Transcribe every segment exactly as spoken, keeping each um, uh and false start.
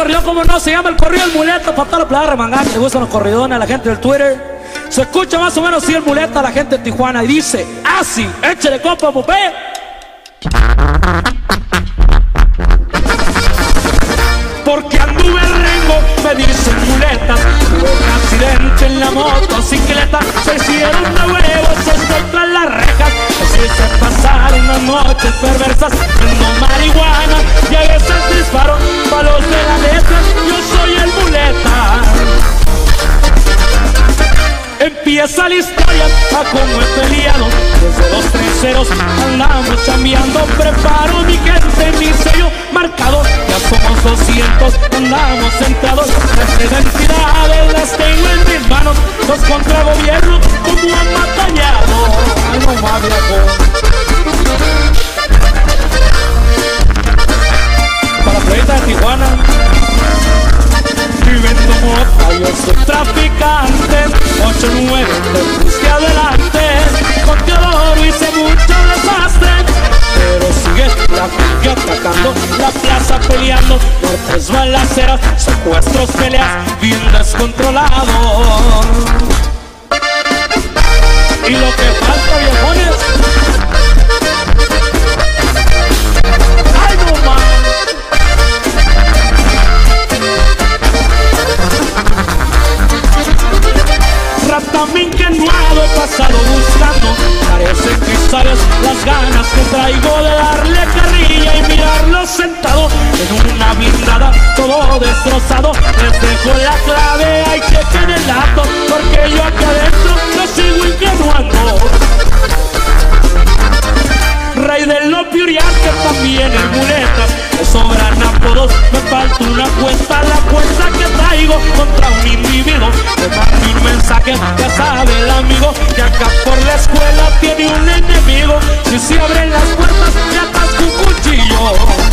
corrido, como no, se llama el corrido El Muleta. Para toda la playa remangada que le gustan los corridones, a la gente del Twitter. Se escucha más o menos así el Muleta a la gente de Tijuana. Y dice, así, ah, échale compa, Popé. Porque anduve rengo, me dicen muletas. Tuve un accidente en la motocicleta. Se hicieron de huevos, estoy tras las rejas. Así se pasaron las noches perversas, no marihuana. Y a veces disparo palos de la letra. Yo soy el Muleta. Empieza la historia a como he peleado. Desde los tres ceros andamos chambeando. Preparo mi gente, mi sello marcado. Ya somos doscientos, andamos centrados. Las identidades las tengo en mis manos. Los contra gobierno como han batallado. Ay, no más viejo. Para la playita de Tijuana. Y vendo mota, yo soy traficante. Ocho nueve, te fuiste adelante. Con Teodoro hice mucho desastre. Pero sigue la gente atacando, la plaza peleando. Muertes, balaceras, secuestros, peleas, bien descontrolado. Y lo que falta, viejones. ¡Ay, no más! También que no he pasado buscando. Parece que sabes las ganas que traigo de darle carrilla y mirarlo sentado en una blindada, todo destrozado. Les dejo la clave, hay cheque en el dato, porque yo acá adentro no sigo ingenuando. Rey del opio y arte, también el Muleta. Me sobran apodos, me falta una cuenta. La cuenta que traigo contra un individuo. Me manda un mensaje, ya sabe el amigo, que acá por la escuela tiene un enemigo. Si se abren las puertas, le atasco un cuchillo.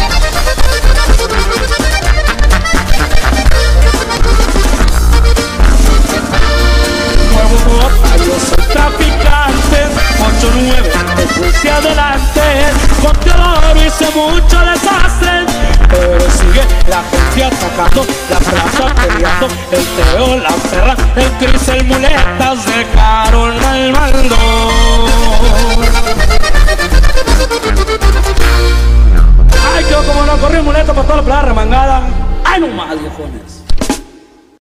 Nuevo mota, yo soy traficante. Ocho nueve, te fuiste adelante. Con Teodoro hice mucho desastre. Pero sigue la gente atacando, la plaza peleando. El Teo, la perra, el Cris, el Muletas dejaron al mando. Ay, quedó como no corrió Muleta para toda la playa remangada. Ay, no más, viejones.